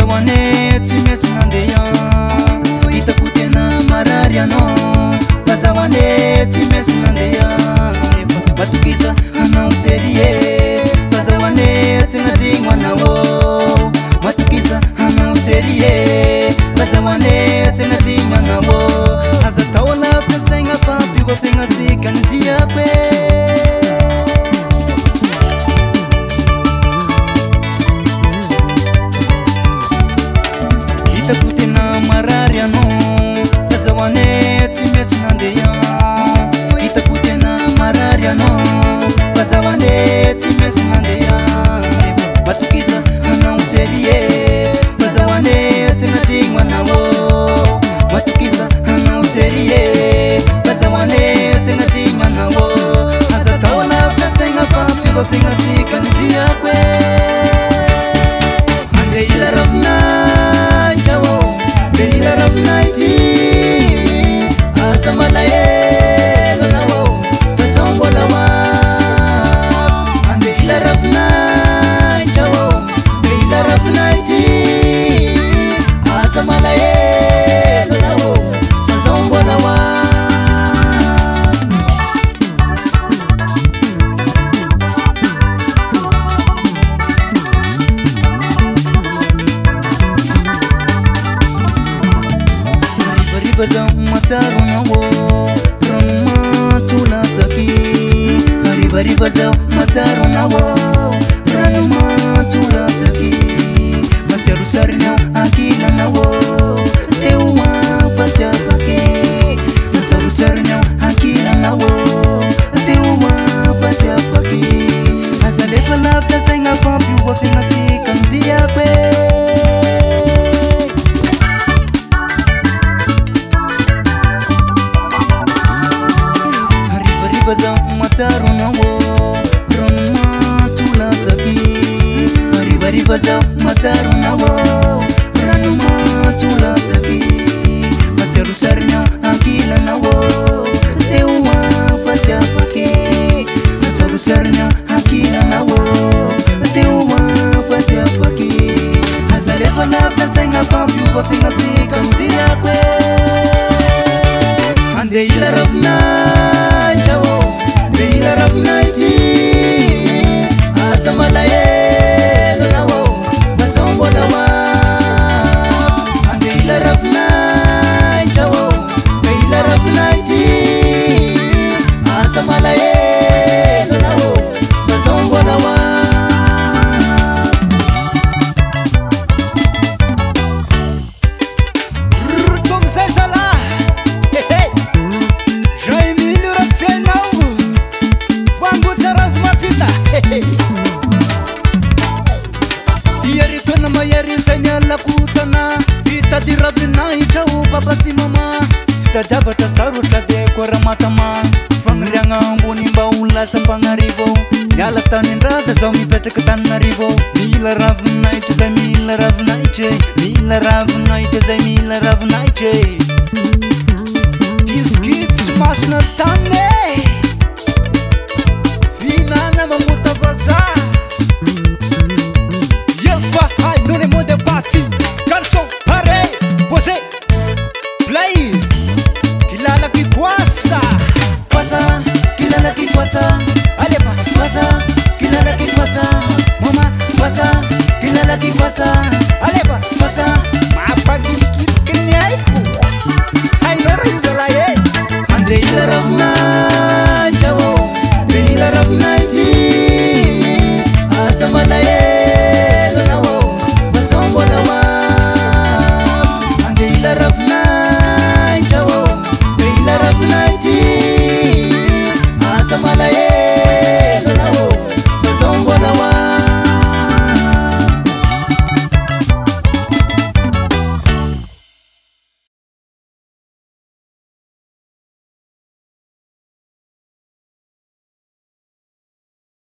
Fazawane timesi nandeya itakutena marari ano Fazawane timesi nandeya Batukisa hana uterie Fazawane tinadingwa nawo Batukisa hana uterie Fazawane tinadingwa nawo Asa tawala pesenga papi wapenga sika ndia kwe Itakutena marari ano Fazawane timesi nandeya Itakutena marari ano Fazawane timesi nandeya Batukisa hana uterie Fazawane tinadingwa nawo Batukisa hana uterie Fazawane tinadingwa nawo Asa tawala pesenga papi wapenga sika ndia kwe Ande ila rabna jawo Ila rabna iti Asamala ye Lalawo Fazombo lawa Ande ila rabna jawo Ila rabna iti Asamala ye Lalawo Fazombo lawa Riba mataru nawo Rama tula saki Riba mataru nawo Rama tula saki Mataru sarina akila nawo Ewa fatia fake Mataru sarina akila nawo Ewa fatia fake Azalefa lafta senga papi wafina sika ndia kwe Mataru nawo Rama tula saki Riba mataru nawo Rama tula saki Mataru sarina akila nawo Ewa fatia fake Mataru sarina akila nawo Ewa fatia fake Azalefa lafta senga papi wafina sika ndia kwe Ande ila rabna jawo Ila rabna iti Asamala ye Lalawo Fazombo lawa Ande ila rabna jawo Ila rabna iti Asamala ye Lalawo Fazombo lawa Comme ça là Hey hey J'ai mis le ratien Yari tona mayari sanya lakutana Ita diravina ijau papa si mama Tadava tasaru tade kwa ramatama Fangrianga mbuni mbaula sa pangarivo Yala tanin rasa sa umipete katanarivo Mila ravna ite zay mila ravna ite Mila ravna ite zay mila ravna ite Kiskits mas na tane Vinana mamuta vaza